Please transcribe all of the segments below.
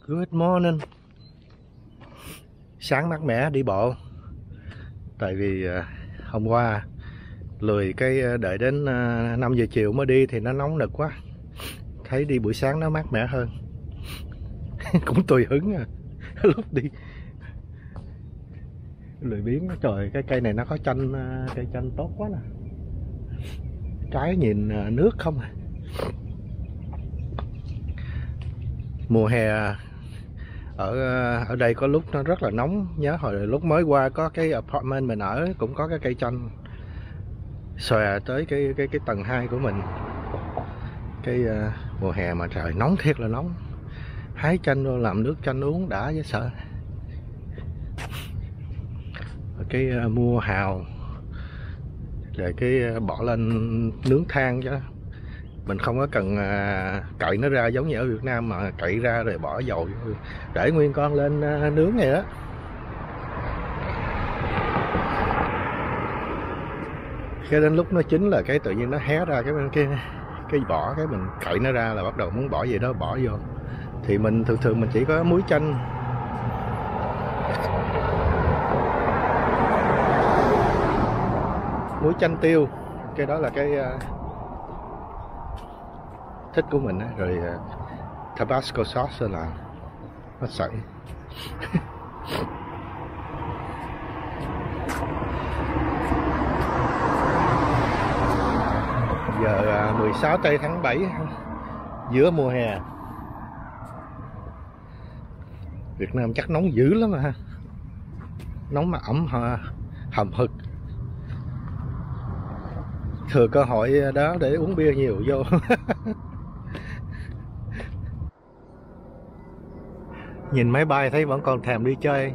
Good morning. Sáng mát mẻ đi bộ. Tại vì hôm qua lười cái đợi đến 5 giờ chiều mới đi thì nó nóng nực quá. Thấy đi buổi sáng nó mát mẻ hơn. Cũng tùy hứng à. Lúc đi lười biếng. Trời, cái cây này nó có chanh, cây chanh tốt quá nè. Trái nhìn nước không à. Mùa hè ở đây có lúc nó rất là nóng. Nhớ hồi lúc mới qua có cái apartment mình ở cũng có cái cây chanh xòe tới cái tầng 2 của mình. Cái mùa hè mà trời nóng thiệt là nóng. Hái chanh rồi làm nước chanh uống đã với sợ. Cái mua hào rồi cái bỏ lên nướng than cho mình không có cần cậy nó ra giống như ở Việt Nam mà cậy ra rồi bỏ dầu để nguyên con lên nướng này đó. Cái đến lúc nó chín là cái tự nhiên nó hé ra cái vỏ, cái mình cậy nó ra là bắt đầu muốn bỏ gì đó bỏ vô. Thì mình thường mình chỉ có muối chanh, muối chanh tiêu, cái đó là cái thích của mình á. Rồi Tabasco sauce là nó sẵn. Giờ 16 tây tháng 7 giữa mùa hè. Việt Nam chắc nóng dữ lắm ha. Nóng mà ẩm hầm hực. Thừa cơ hội đó để uống bia nhiều vô. Nhìn máy bay thấy vẫn còn thèm đi chơi.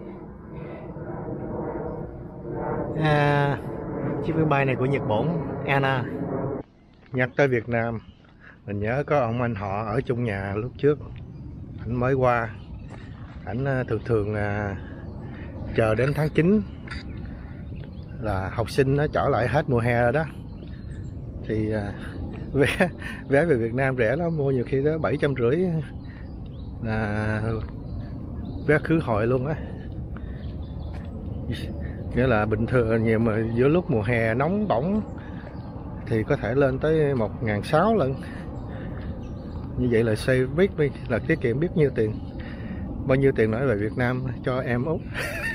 Chiếc máy bay này của Nhật Bản, Anna. Nhắc tới Việt Nam, mình nhớ có ông anh họ ở chung nhà lúc trước. Anh mới qua. Anh thường chờ đến tháng 9 là học sinh nó trở lại hết mùa hè rồi đó. Thì vé về Việt Nam rẻ lắm, mua nhiều khi đó 750 là vé khứ hồi luôn á. Nghĩa là bình thường nhiều mà giữa lúc mùa hè nóng bỏng thì có thể lên tới 1.600 lần. Như vậy là save biết đi, là tiết kiệm biết nhiêu tiền. Bao nhiêu tiền nói về Việt Nam cho em Út.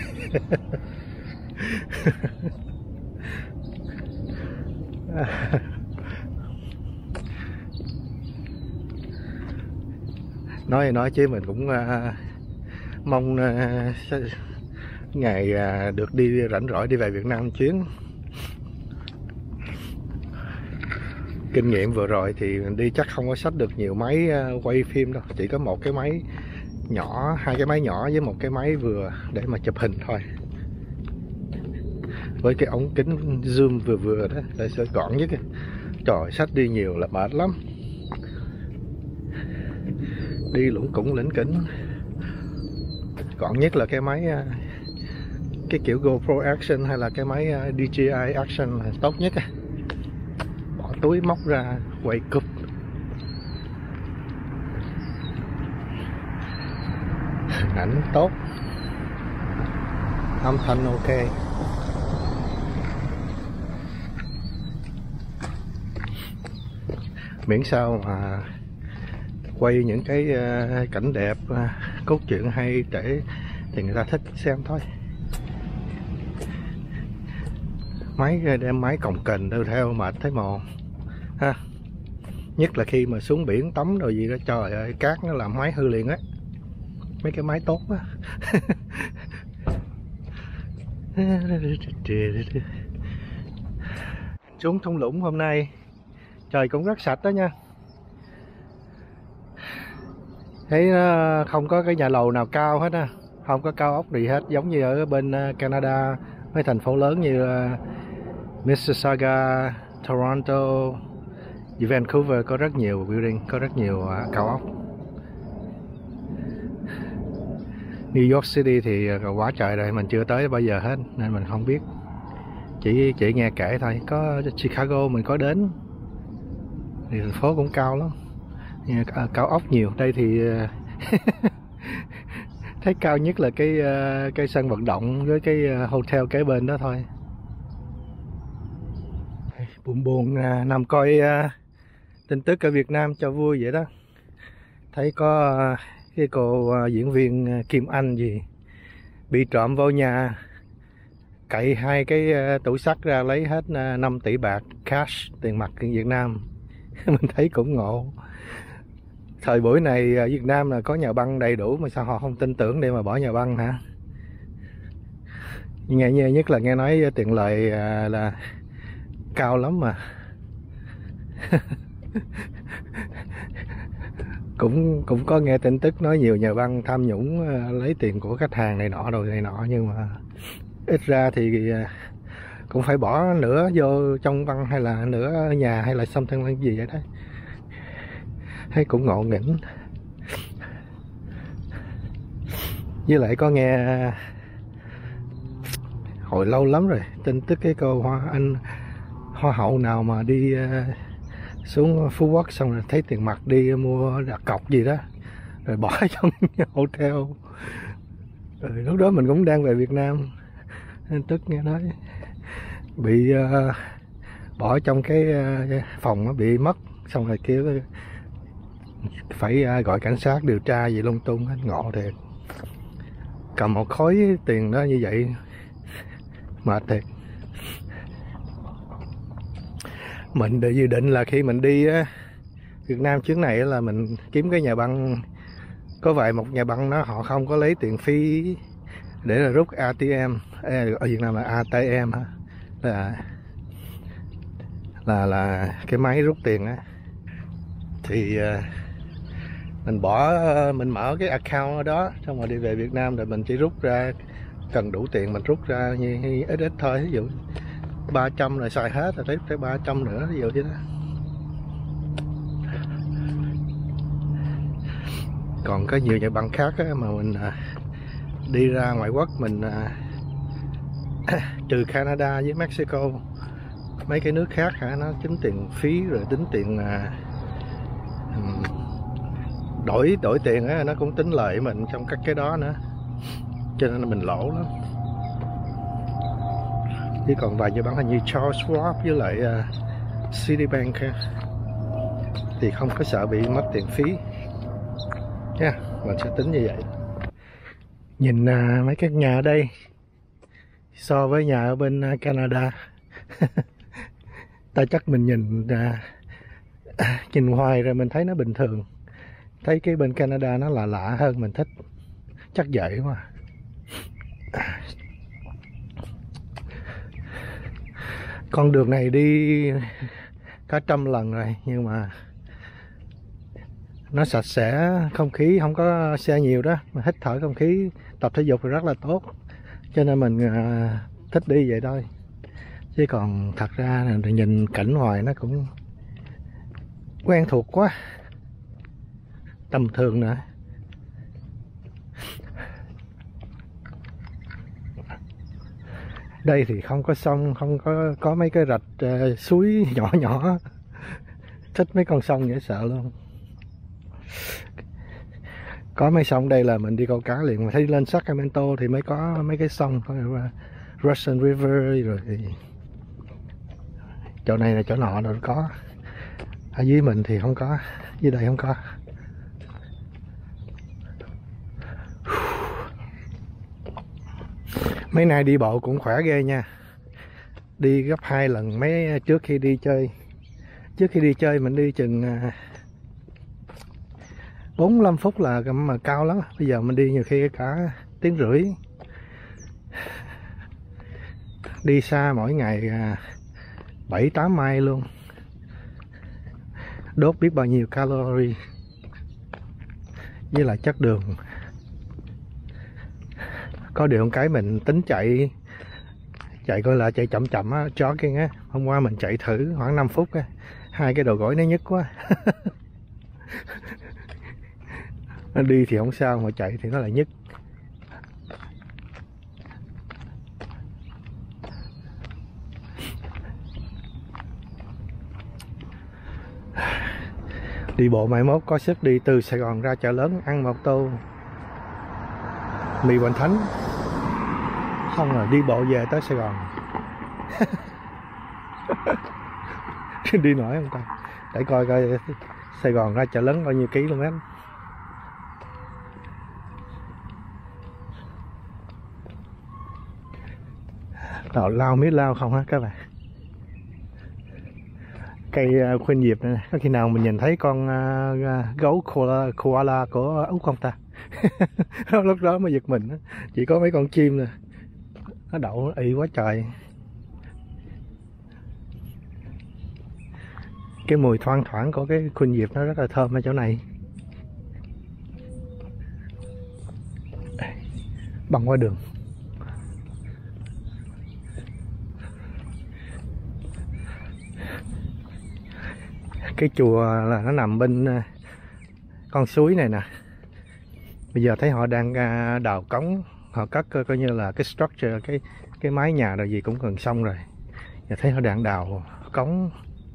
Nói chứ mình cũng mong ngày được đi rảnh rỗi đi về Việt Nam chuyến. Kinh nghiệm vừa rồi thì mình đi chắc không có xách được nhiều máy quay phim đâu, chỉ có một cái máy nhỏ, hai cái máy nhỏ với một cái máy vừa để mà chụp hình thôi. Với cái ống kính zoom vừa đó để sẽ gọn nhất. Trời, xách đi nhiều là mệt lắm. Đi lủng củng lỉnh kỉnh. Gọn nhất là cái máy cái kiểu GoPro Action hay là cái máy DJI Action là tốt nhất. Bỏ túi móc ra quay cụp. Ảnh tốt, âm thanh ok. Miễn sao mà quay những cái cảnh đẹp, cốt truyện hay để thì người ta thích xem thôi. Đem máy cồng kềnh đâu theo mệt thấy mòn ha. Nhất là khi mà xuống biển tắm rồi gì đó, trời ơi, cát nó làm máy hư liền á. Mấy cái máy tốt á. Xuống thung lũng hôm nay trời cũng rất sạch đó nha. Thấy không có cái nhà lầu nào cao hết á, không có cao ốc gì hết, giống như ở bên Canada, mấy thành phố lớn như Mississauga, Toronto, Vancouver có rất nhiều building, có rất nhiều cao ốc. New York City thì quá trời rồi, mình chưa tới bao giờ hết nên mình không biết. Chỉ nghe kể thôi. Có Chicago mình có đến thì thành phố cũng cao lắm, cao ốc nhiều. Đây thì Thấy cao nhất là cái sân vận động với cái hotel kế bên đó thôi. Buồn buồn nằm coi tin tức ở Việt Nam cho vui vậy đó. Thấy có cái cô diễn viên Kim Anh gì bị trộm vô nhà, cậy hai cái tủ sắt ra lấy hết 5 tỷ bạc cash, tiền mặt Việt Nam. Mình thấy cũng ngộ. Thời buổi này ở Việt Nam là có nhà băng đầy đủ mà sao họ không tin tưởng để mà bỏ nhà băng hả? Nghe nhất là nghe nói tiền lợi là cao lắm mà. cũng có nghe tin tức nói nhiều nhà băng tham nhũng lấy tiền của khách hàng này nọ rồi này nọ, nhưng mà ít ra thì cũng phải bỏ nửa vô trong băng hay là nửa ở nhà hay là something like gì vậy đó. Thấy cũng ngộ nghĩnh. Với lại có nghe hồi lâu lắm rồi tin tức cái cô hoa hậu nào mà đi xuống Phú Quốc xong rồi thấy tiền mặt đi mua đặt cọc gì đó rồi bỏ trong hotel. Lúc đó mình cũng đang về Việt Nam, nên tức nghe nói bị bỏ trong cái phòng nó bị mất, xong rồi kêu phải gọi cảnh sát điều tra gì lung tung hết. Ngộ thiệt, cầm một khối tiền đó như vậy mệt thiệt. Mình dự định là khi mình đi Việt Nam chuyến này là mình kiếm cái nhà băng, có vài một nhà băng đó họ không có lấy tiền phí để là rút ATM, ở Việt Nam là ATM hả, là cái máy rút tiền á, thì mình mở cái account ở đó, xong rồi đi về Việt Nam rồi mình chỉ rút ra, cần đủ tiền mình rút ra như ít thôi. Ví dụ 300 rồi xài hết rồi tới 300 nữa, ví dụ vậy đó. Còn có nhiều nhà băng khác á, mà mình đi ra ngoại quốc mình trừ Canada với Mexico, mấy cái nước khác hả, nó tính tiền phí rồi tính tiền đổi tiền á, nó cũng tính lợi mình trong các cái đó nữa, cho nên là mình lỗ lắm. Chứ còn vài nhà băng hình như Charles Schwab với lại Citibank thì không có sợ bị mất tiền phí nha, mình sẽ tính như vậy. Nhìn mấy cái nhà ở đây so với nhà ở bên Canada ta chắc mình nhìn hoài rồi mình thấy nó bình thường. Thấy cái bên Canada nó lạ hơn, mình thích, chắc vậy quá. Con đường này đi cả 100 lần rồi, nhưng mà nó sạch sẽ, không khí không có xe nhiều đó, mà hít thở không khí, tập thể dục rất là tốt, cho nên mình thích đi vậy thôi. Chứ còn thật ra là nhìn cảnh ngoài nó cũng quen thuộc quá, tầm thường nữa. Đây thì không có sông, không có mấy cái rạch suối nhỏ, thích mấy con sông dễ sợ luôn. Có mấy sông đây là mình đi câu cá liền, mà thấy lên Sacramento thì mới có mấy cái sông, có Russian River rồi thì chỗ này là chỗ nọ rồi có. Ở dưới mình thì không có, dưới đây không có. Mấy nay đi bộ cũng khỏe ghê nha. Đi gấp 2 lần mấy trước khi đi chơi. Trước khi đi chơi mình đi chừng 45 phút là mà cao lắm. Bây giờ mình đi nhiều khi cả 1 tiếng rưỡi. Đi xa mỗi ngày 7-8 mile luôn. Đốt biết bao nhiêu calorie với lại chất đường. Có điều cái mình tính chạy coi là chạy chậm á, jogging á. Hôm qua mình chạy thử khoảng 5 phút á, 2 cái đầu gối nó nhức quá. Nó đi thì không sao, mà chạy thì nó lại nhức. Đi bộ mai mốt có sức đi từ Sài Gòn ra chợ lớn ăn một tô mì Hoành Thánh, xong rồi đi bộ về tới Sài Gòn. Đi nổi không ta, để coi coi Sài Gòn ra Chợ Lớn bao nhiêu km. Tào lao mía lao không hả các bạn. Cây khuynh diệp này có khi nào mình nhìn thấy con gấu koala của Úc không ta? Lúc đó mới giật mình, chỉ có mấy con chim nè, nó đậu ị quá trời. Cái mùi thoang thoảng của cái khuynh diệp nó rất là thơm ở chỗ này. Băng qua đường. Cái chùa là nó nằm bên con suối này nè. Bây giờ thấy họ đang đào cống, họ cất coi như là cái structure, cái mái nhà rồi gì cũng gần xong rồi. Giờ thấy họ đang đào cống,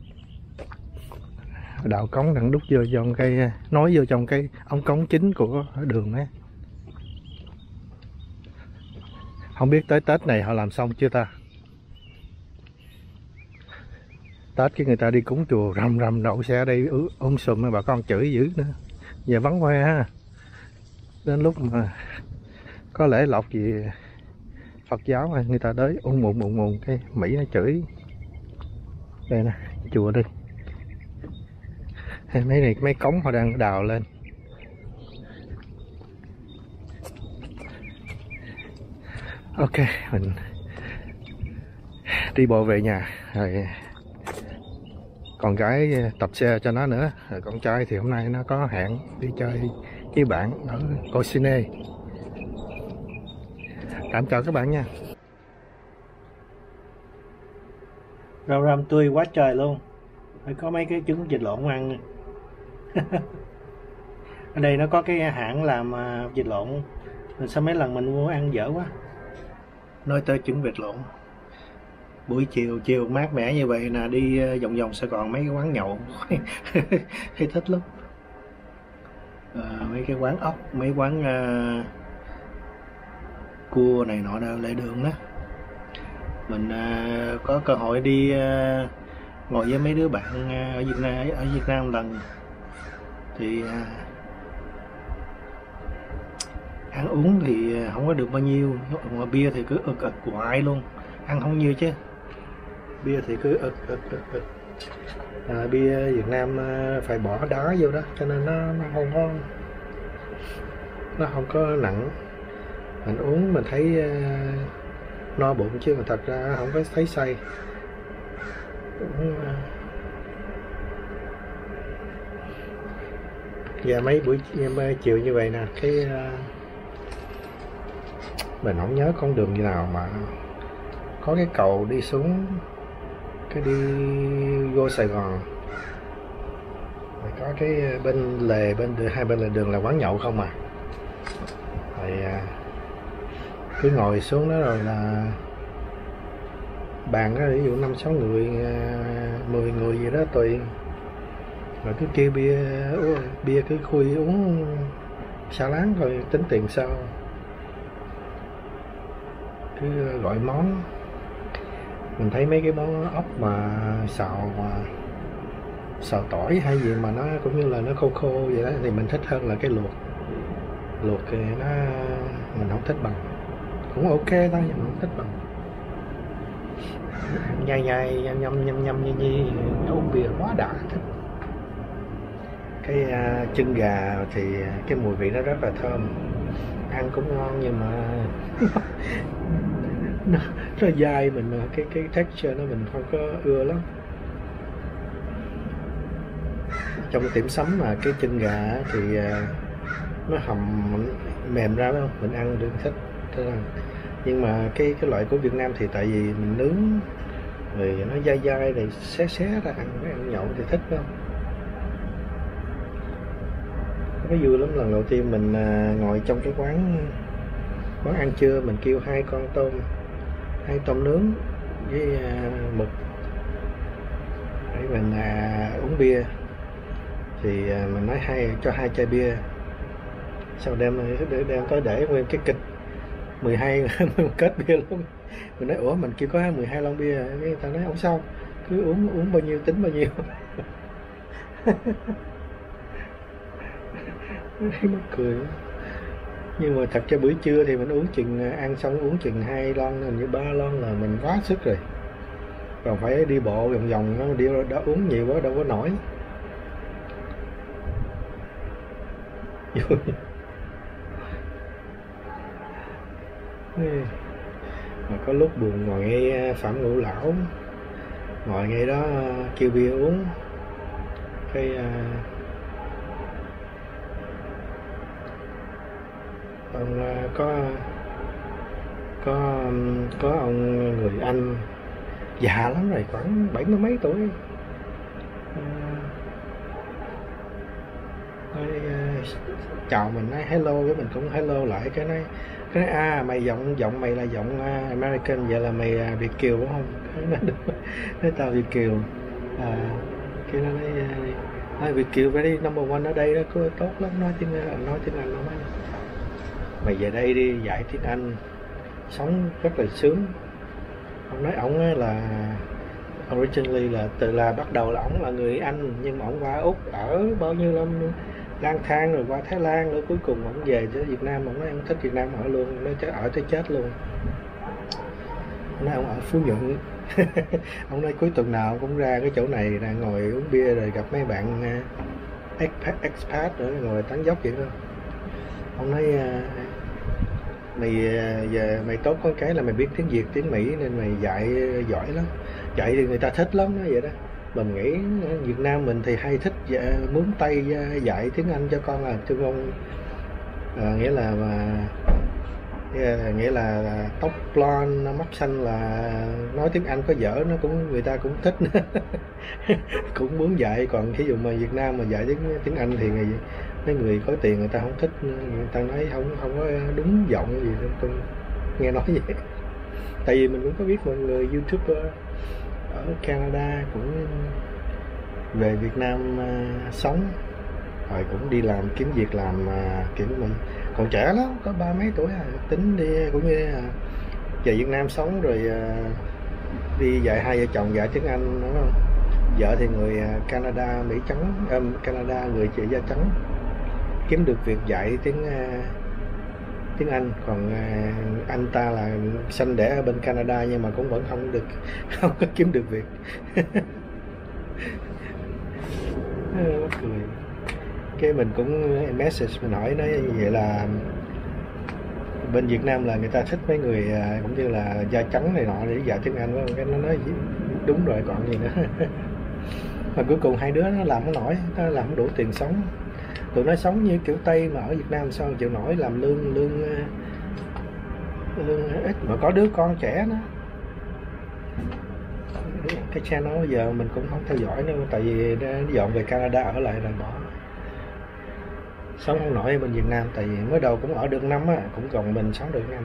đang đút vô trong cái, nối vô trong cái ống cống chính của đường ấy. Không biết tới Tết này họ làm xong chưa ta? Tết cái người ta đi cúng chùa rầm rầm đậu xe ở đây sùm, bà con chửi dữ nữa. Giờ vắng hoe ha. Đến lúc mà có lễ lộc gì Phật giáo người ta tới ùn cái Mỹ nó chửi. Đây nè, chùa đây. Mấy cống họ đang đào lên. Ok, mình đi bộ về nhà rồi. Con gái tập xe cho nó nữa. Rồi con trai thì hôm nay nó có hẹn đi chơi với bạn ở Cocine. Tạm chào các bạn nha. Rau răm tươi quá trời luôn. Phải có mấy cái trứng vịt lộn ăn. Ở đây nó có cái hãng làm vịt lộn. Rồi sao mấy lần mình mua ăn dở quá. Nói tới trứng vịt lộn, buổi chiều mát mẻ như vậy là đi vòng vòng Sài Gòn mấy cái quán nhậu thấy thích lắm. Mấy cái quán ốc, mấy quán cua này nọ đâu lề đường đó. Mình có cơ hội đi ngồi với mấy đứa bạn ở Việt Nam lần thì ăn uống thì không có được bao nhiêu, mà bia thì cứ ực hoài luôn, ăn không nhiều chứ. Bia thì cứ ực. Bia Việt Nam phải bỏ đá vô đó, cho nên nó không có nặng. Mình uống mình thấy no bụng chứ mà thật ra không có thấy say. Và mấy buổi chiều như vậy nè, cái mình không nhớ con đường như nào mà có cái cầu đi xuống, cái đi vô Sài Gòn. Rồi có cái bên lề, hai bên lề đường là quán nhậu không à. Rồi cứ ngồi xuống đó rồi là bàn đó, ví dụ 5-6 người, 10 người gì đó tùy. Rồi cứ kêu bia cứ khui uống xả láng rồi tính tiền sau. Cứ gọi món. Mình thấy mấy cái món ốc mà xào tỏi hay gì mà nó cũng như là nó khô khô vậy đó thì mình thích hơn là cái luộc thì mình không thích bằng. Cũng ok thôi nhưng mình không thích bằng. Nhai nhâm như uống bia quá đã thích. Cái chân gà thì cái mùi vị nó rất là thơm, ăn cũng ngon nhưng mà nó dai, mình cái texture nó mình không có ưa lắm. Trong tiệm sắm mà cái chân gà thì nó hầm mềm ra, không mình ăn được thích. Nhưng mà cái loại của Việt Nam thì tại vì mình nướng rồi nó dai rồi xé ra ăn nhậu thì thích không. Nó vui lắm. Lần đầu tiên mình ngồi trong cái quán ăn trưa, mình kêu 2 tôm nướng với mực để mình uống bia. Thì mình nói cho 2 chai bia, sau đem tới để nguyên cái kịch 12 kết bia luôn. Mình nói ủa mình kêu có 12 lon bia, cái người ta nói không sao, cứ uống bao nhiêu tính bao nhiêu. Mắc cười. Nhưng mà thật ra buổi trưa thì mình uống chừng, ăn xong uống chừng 2 lon, hình như 3 lon là mình quá sức rồi. Còn phải đi bộ vòng vòng nó đi đó, uống nhiều quá đâu có nổi. Mà có lúc buồn ngồi nghe Phạm Ngũ Lão, ngồi ngay đó kêu bia uống, cái ông có ông người Anh già lắm rồi, khoảng 70 mấy tuổi, nói, chào mình, nói hello, cái mình cũng hello lại, cái nói mày giọng mày là giọng American, vậy là mày Việt kiều đúng không? Nói tao Việt kiều. Cái nó nói Việt kiều phải đi number one ở đây đó, cứ tốt lắm, nói tiếng Anh lắm. Mày về đây đi dạy tiếng Anh, sống rất là sướng. Ông nói ổng là originally là bắt đầu là ổng là người Anh, nhưng mà ổng qua Úc ở bao nhiêu năm lang thang rồi qua Thái Lan rồi, cuối cùng ổng về tới Việt Nam. Ổng nói ổng thích Việt Nam ở luôn, nói ở tới chết luôn. Ông nói ổng ở Phú Nhuận. Ông nói cuối tuần nào cũng ra cái chỗ này là ngồi uống bia rồi gặp mấy bạn expat nữa, ngồi tán dốc vậy đó. Ông nói mày giờ mày tốt có cái là mày biết tiếng Việt tiếng Mỹ nên mày dạy giỏi lắm, dạy thì người ta thích lắm, nói vậy đó. Mình nghĩ Việt Nam mình thì hay thích mướn tay dạy tiếng Anh cho con, là cho con nghĩa là tóc blonde mắt xanh là nói tiếng Anh có dở, nó cũng người ta cũng thích. Cũng muốn dạy. Còn ví dụ mà Việt Nam mà dạy tiếng Anh thì mấy người có tiền người ta không thích, người ta nói không có đúng giọng gì đâu. Tôi nghe nói vậy. Tại vì mình cũng có biết mọi người YouTuber ở Canada cũng về Việt Nam sống, rồi cũng đi làm kiếm việc làm, kiểu mình còn trẻ lắm, có 30 mấy tuổi tính đi, cũng như về Việt Nam sống rồi đi dạy, hai vợ chồng dạy tiếng Anh đúng không? Vợ thì người Canada Mỹ trắng, Canada người chị da trắng, kiếm được việc dạy tiếng Anh. Còn anh ta là sanh đẻ ở bên Canada nhưng mà cũng vẫn không có kiếm được việc. Mắc cười. Cái mình cũng message mình hỏi nói như vậy là bên Việt Nam là người ta thích mấy người cũng như là da trắng này nọ để dạy tiếng Anh, phải không? Cái nó nói đúng rồi còn gì nữa. Mà cuối cùng hai đứa nó làm không nổi, nó làm không đủ tiền sống. Tụi nó sống như kiểu Tây mà ở Việt Nam sao chịu nổi, làm lương ít mà có đứa con trẻ đó. Cái channel giờ mình cũng không theo dõi nữa, tại vì nó dọn về Canada ở lại rồi bỏ, sống không nổi ở bên Việt Nam. Tại vì mới đầu cũng ở được năm á, cũng còn mình sống được năm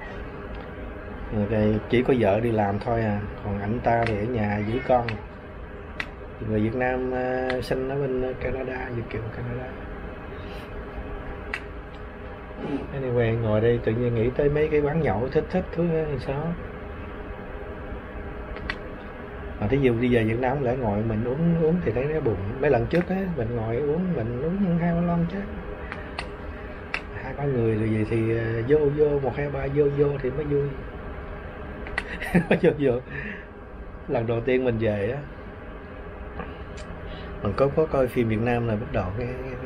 rồi, chỉ có vợ đi làm thôi còn anh ta thì ở nhà giữ con. Người Việt Nam sinh ở bên Canada, Việt kiều Canada. Anyway, ngồi đây tự nhiên nghĩ tới mấy cái quán nhậu thích thứ sao. Mà thí dụ đi về Việt Nam lại ngồi mình uống thì thấy nó buồn. Mấy lần trước á mình ngồi mình uống 2-3 lon chứ, 2-3 người rồi vậy thì vô 1-2-3 vô thì mới vui. vô lần đầu tiên mình về á, mình có coi phim Việt Nam là bắt đầu nghe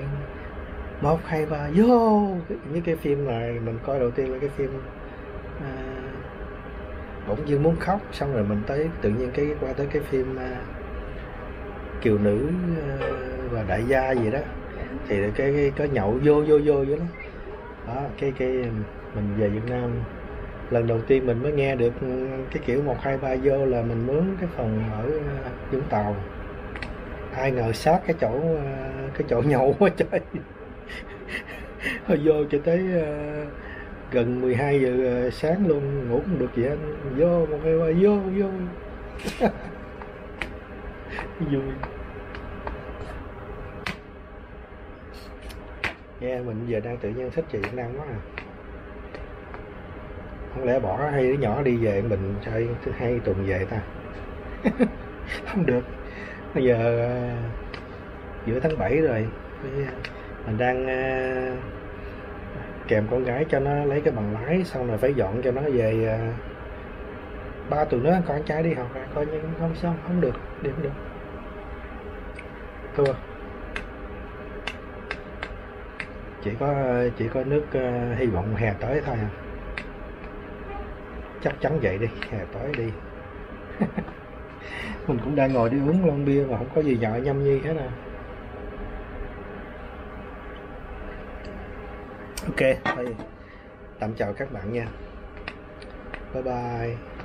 1-2-3 vô. Những cái phim này mình coi đầu tiên là cái phim bỗng dưng muốn khóc, xong rồi mình tới tự nhiên qua tới cái phim Kiều Nữ và Đại Gia gì đó, thì cái có nhậu vô vậy đó. Cái mình về Việt Nam lần đầu tiên mình mới nghe được cái kiểu 1-2-3 vô là mình mướn cái phòng ở Vũng Tàu. Ai ngờ sát cái chỗ nhậu quá trời. Vô cho tới gần 12 giờ sáng luôn, ngủ không được gì anh. Vô 1-2-3 vô. Vui. Nghe mình giờ đang tự nhiên thích chị Việt Nam quá à. Không lẽ bỏ hai đứa nhỏ đi về mình chơi thứ hai tuần về ta? Không được. Bây giờ giữa tháng 7 rồi, mình đang kèm con gái cho nó lấy cái bằng lái, xong rồi phải dọn cho nó về 3 tuần nữa con trai đi học ra coi như không xong, không được, đi không được. Thua. Chỉ có nước hy vọng hè tới thôi à. Chắc chắn vậy đi, hè tới đi. Mình cũng đang ngồi đi uống lon bia mà không có gì nhợ nhâm nhi hết à. Ok, thôi tạm chào các bạn nha. Bye bye.